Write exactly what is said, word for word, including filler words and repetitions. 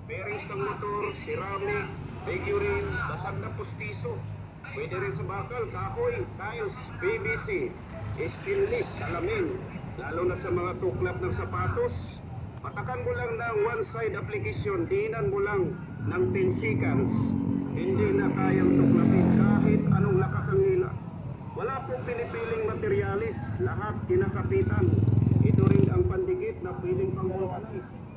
bearings ng motor, ceramic, figurine, basag na pustiso. Pwede rin sa bakal, kahoy, tiles, P V C, stainless, salamin, lalo na sa mga tuklap ng sapatos. Patakan mo lang ng one-side application, diinan mo lang ng ten seconds. Hindi na kayang tuklapin kahit anong lakas ang hila. Wala pong pinipiling materialis, lahat kinakapitan. Ito rin ang pandikit na piling pang vulcanize.